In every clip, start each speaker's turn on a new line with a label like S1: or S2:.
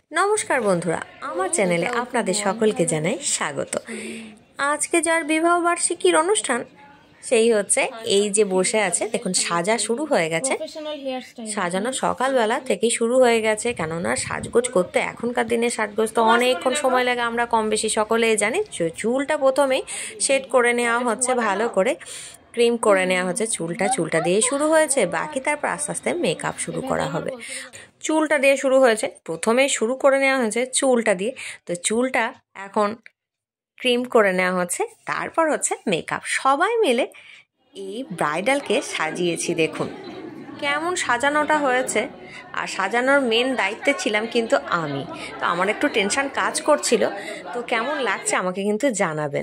S1: নমস্কার বন্ধুরা, আমার চ্যানেলে আপনাদের সকলকে জানাই স্বাগত। আজকে যার বিবাহ বার্ষিকীর অনুষ্ঠান সেই হচ্ছে এই যে বসে আছে, দেখুন সাজা শুরু হয়ে গেছে। সাজানো সকালবেলা থেকেই শুরু হয়ে গেছে, কেননা সাজগোজ করতে এখনকার দিনে সাজগোজ তো অনেকক্ষণ সময় লাগে, আমরা কম বেশি সকলেই জানি। চুলটা প্রথমেই সেট করে নেওয়া হচ্ছে, ভালো করে ক্রিম করে নেওয়া হচ্ছে। চুলটা দিয়ে শুরু হয়েছে, বাকি তারপর আস্তে আস্তে মেকআপ শুরু করা হবে। চুলটা দিয়ে শুরু হয়েছে, প্রথমেই শুরু করে নেওয়া হয়েছে চুলটা দিয়ে। তো চুলটা এখন ক্রিম করে নেওয়া হচ্ছে, তারপর হচ্ছে মেকআপ। সবাই মিলে এই ব্রাইডালকে সাজিয়েছি, দেখুন কেমন সাজানোটা হয়েছে। আর সাজানোর মেন দায়িত্বে ছিলাম কিন্তু আমি, তো আমার একটু টেনশন কাজ করছিল। তো কেমন লাগছে আমাকে কিন্তু জানাবেন।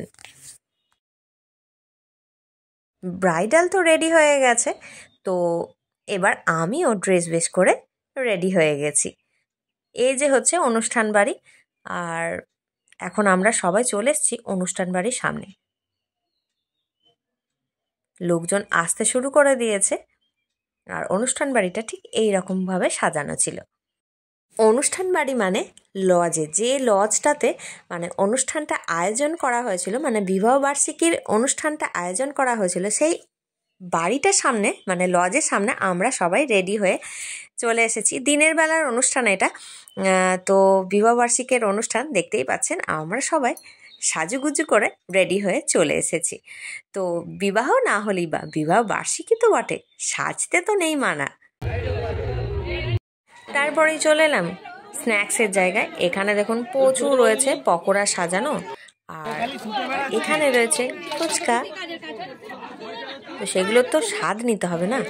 S1: ব্রাইডাল তো রেডি হয়ে গেছে, তো এবার আমিও ড্রেস বেশ করে রেডি হয়ে গেছি। এই যে হচ্ছে অনুষ্ঠান বাড়ি, আর এখন আমরা সবাই চলে এসেছি অনুষ্ঠান বাড়ির সামনে। লোকজন আসতে শুরু করে দিয়েছে, আর অনুষ্ঠান বাড়িটা ঠিক এই রকমভাবে সাজানো ছিল। অনুষ্ঠান বাড়ি মানে লজে, যে লজটাতে মানে অনুষ্ঠানটা আয়োজন করা হয়েছিল, মানে বিবাহ বার্ষিকীর অনুষ্ঠানটা আয়োজন করা হয়েছিল, সেই বাড়িটার সামনে মানে লজের সামনে আমরা সবাই রেডি হয়ে চলে এসেছি। দিনের বেলার অনুষ্ঠান এটা, তো বিবাহবার্ষিকীর অনুষ্ঠান দেখতেই পাচ্ছেন। আমরা সবাই সাজুগুজু করে রেডি হয়ে চলে এসেছি। তো বিবাহ না হলেই বা বিবাহ বার্ষিকী তো বটে, সাজতে তো নেই মানা। তারপরেই চলে এলাম স্ন্যাক্সের জায়গায়। এখানে দেখুন প্রচুর রয়েছে পকোড়া সাজানো, আর এখানে রয়েছে ফুচকা। তো সেগুলোর তো স্বাদ নিতে হবে না।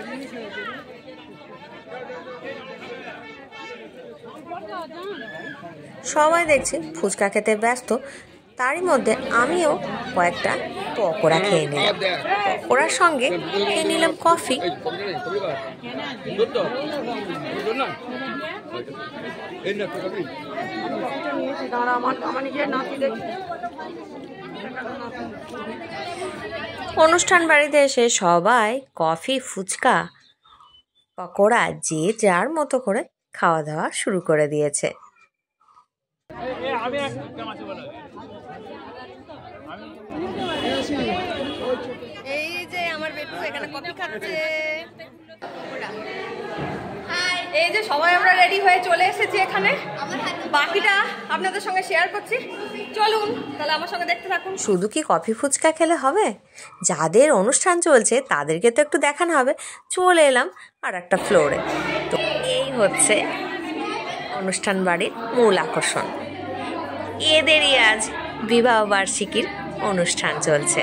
S1: সবাই দেখছি ফুচকা খেতে ব্যস্ত, তারই মধ্যে আমিও কয়েকটা পকোড়া খেয়ে নিলাম। পকোড়ার সঙ্গে খেয়ে নিলাম কফি। অনুষ্ঠান বাড়িতে এসে সবাই কফি, ফুচকা, পকোড়া যে যার মতো করে খাওয়া দাওয়া শুরু করে দিয়েছে। এই যে আমার বেটু এখানে কফি খাচ্ছে। এই যে সবাই আমরা রেডি হয়ে চলে এসেছি এখানে, বাকিটা আপনাদের সঙ্গে শেয়ার করছি। চলুন তাহলে আমার সঙ্গে দেখতে থাকুন। শুধু কি কফি ফুচকা খেলে হবে? যাদের অনুষ্ঠান চলছে তাদেরকে তো একটু দেখানো হবে। চলে এলাম আর একটা ফ্লোরে। তো এই হচ্ছে অনুষ্ঠান বাড়ির মূল আকর্ষণ। এদেরই আজ বিবাহ বার্ষিকীর অনুষ্ঠান চলছে।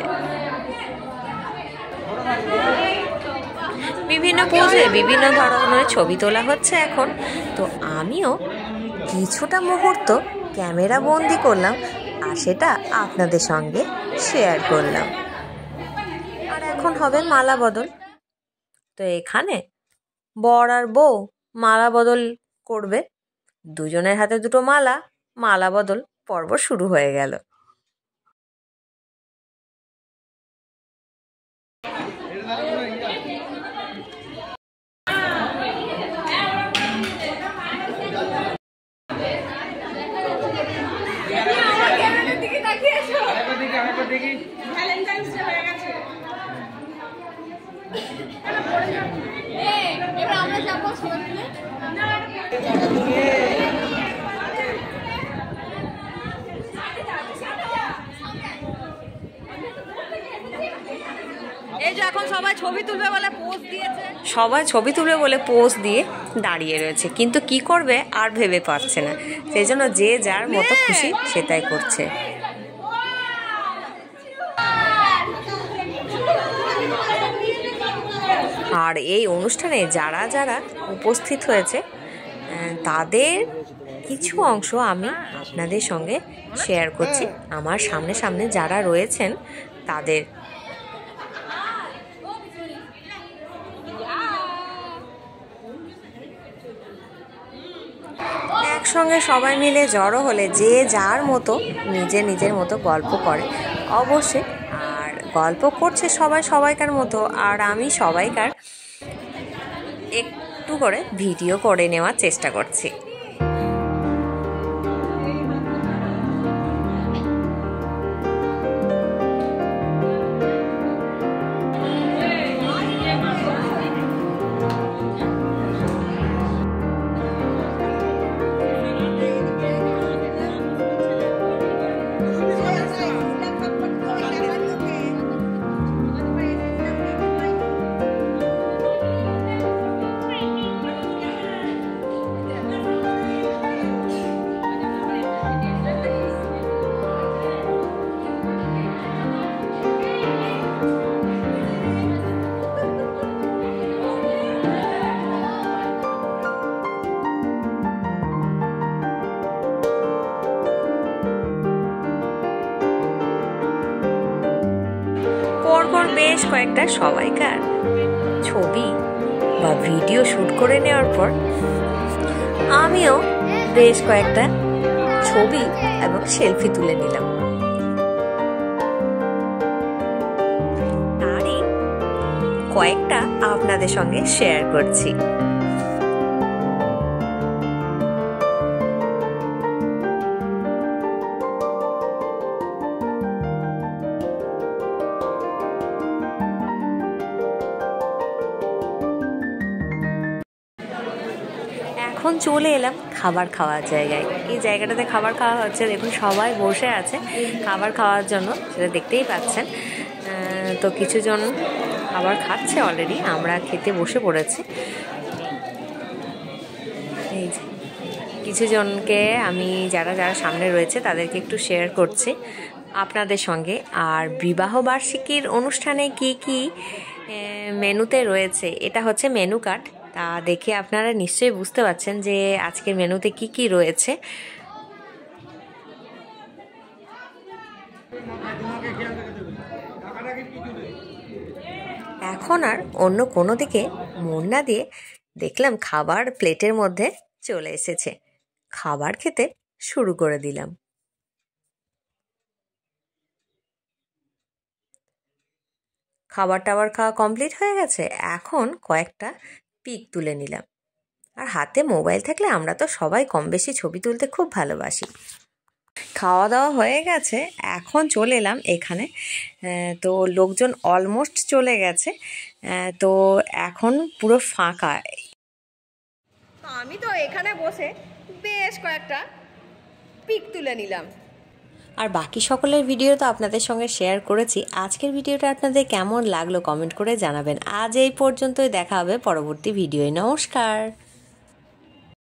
S1: বিভিন্ন পোজে বিভিন্ন ধরনের ছবি তোলা হচ্ছে এখন। তো আমিও কিছুটা মুহূর্ত ক্যামেরা বন্দি করলাম, আর সেটা আপনাদের সঙ্গে শেয়ার করলাম। আর এখন হবে মালা বদল। তো এখানে বর আর বউ মালা বদল করবে। দুজনের হাতে দুটো মালা, মালা বদল পর্ব শুরু হয়ে গেল। এই যে এখন সবাই ছবি তুলবে বলে পোজ দিয়েছে, সবাই ছবি তুলবে বলে পোজ দিয়ে দাঁড়িয়ে রয়েছে, কিন্তু কি করবে আর ভেবে পাচ্ছে না। সেই জন্য যে যার মতো খুশি সেটাই করছে। আর এই অনুষ্ঠানে যারা যারা উপস্থিত হয়েছে তাদের কিছু অংশ আমি আপনাদের সঙ্গে শেয়ার করছি। আমার সামনে সামনে যারা রয়েছেন তাদের। একসঙ্গে সবাই মিলে জড়ো হলে যে যার মতো নিজের মতো গল্প করে অবশ্যই। আর গল্প করছে সবাই সবাইকার মতো, আর আমি সবাইকার একটু করে ভিডিও করে নেওয়ার চেষ্টা করছি। কয়েকটা সবাইকার ছবি বা ভিডিও শ্যুট করে নেওয়ার পর আমিও বেশ কয়েকটা ছবি এবং সেলফি তুলে নিলাম। তারই কয়েকটা আপনাদের সঙ্গে শেয়ার করছি। এখন চলে এলাম খাবার খাওয়ার জায়গায়। এই জায়গাটাতে খাবার খাওয়া হচ্ছে, দেখুন সবাই বসে আছে খাবার খাওয়ার জন্য, সেটা দেখতেই পাচ্ছেন। তো কিছুজন খাবার খাচ্ছে অলরেডি, আমরা খেতে বসে পড়েছি। এই যে কিছুজনকে আমি যারা সামনে রয়েছে তাদেরকে একটু শেয়ার করছি আপনাদের সঙ্গে। আর বিবাহ বার্ষিকীর অনুষ্ঠানে কি কি মেনুতে রয়েছে, এটা হচ্ছে মেনু কার্ড। তা দেখে আপনারা নিশ্চয়ই বুঝতে পারছেন যে আজকের মেনুতে কি কি রয়েছে। এখন আর অন্য কোনো দিকে মন না দিয়ে দেখলাম খাবার প্লেটের মধ্যে চলে এসেছে, খাবার খেতে শুরু করে দিলাম। খাবার টাবার খাওয়া কমপ্লিট হয়ে গেছে, এখন কয়েকটা পিক তুলে নিলাম। আর হাতে মোবাইল থাকলে আমরা তো সবাই কম বেশি ছবি তুলতে খুব ভালোবাসি। খাওয়া দাওয়া হয়ে গেছে, এখন চলে এলাম এখানে। তো লোকজন অলমোস্ট চলে গেছে, তো এখন পুরো ফাঁকা। আমি তো এখানে বসে বেশ কয়েকটা পিক তুলে নিলাম। আর বাকি সকলের ভিডিও তো আপনাদের সঙ্গে শেয়ার করেছি। আজকের ভিডিওটা আপনাদের কেমন লাগলো কমেন্ট করে জানাবেন। আজ এই পর্যন্তই, দেখা হবে পরবর্তী ভিডিওয়। নমস্কার।